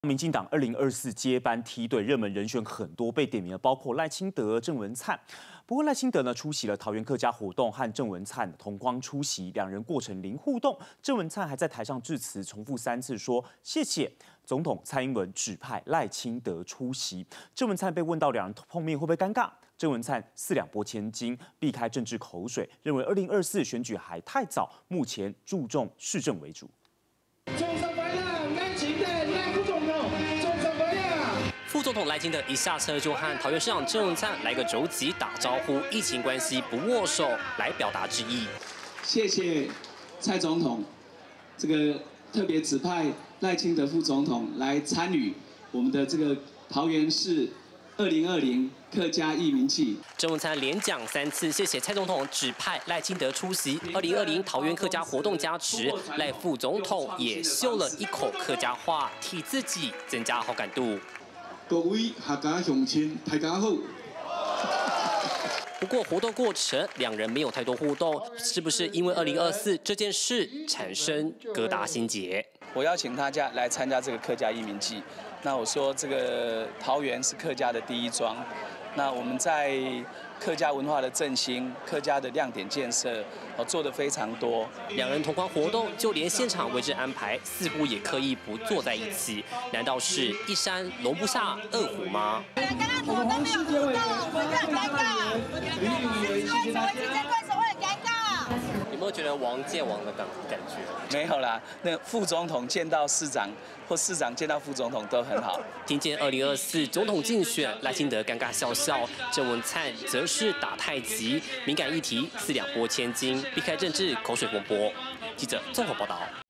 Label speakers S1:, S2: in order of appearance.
S1: 民进党2024接班梯队热门人选很多，被点名了，包括赖清德、郑文灿。不过赖清德呢出席了桃园客家活动，和郑文灿同框出席，两人过程零互动。郑文灿还在台上致辞，重复3次说谢谢总统蔡英文指派赖清德出席。郑文灿被问到两人碰面会不会尴尬，郑文灿4两拨千斤，避开政治口水，认为2024选举还太早，目前注重市政为主。
S2: 副总统赖清德一下车就和桃园市长郑文灿来个肘击打招呼，疫情关系不握手来表达致意。
S3: 谢谢蔡总统，这个特别指派赖清德副总统来参与我们的这个桃园市2020客家艺名季。
S2: 郑文灿连讲3次，谢谢蔡总统指派赖清德出席2020桃园客家活动加持，赖副总统也秀了一口客家话，替自己增加好感度。
S3: 各位客家乡亲，大家好。
S2: 不过活动过程两人没有太多互动，是不是因为2024这件事产生疙瘩心结？
S4: 我邀请大家来参加这个客家艺名季。那我说这个桃园是客家的第一庄，那我们在客家文化的振兴、客家的亮点建设，做得非常多。
S2: 两人同框活动，就连现场位置安排，似乎也刻意不坐在一起。难道是一山容不下二虎吗？
S5: 刚刚我都没有互动，我们很尴尬。为什么今天为什么会很尴尬？
S2: 有没有觉得王见王的感觉？
S4: 没有啦，那副总统见到市长，或市长见到副总统都很好。
S2: 听见2024总统竞选，赖清德尴尬笑笑，郑文灿则是打太极，敏感议题4两拨千斤，避开政治口水风波。记者综合报道。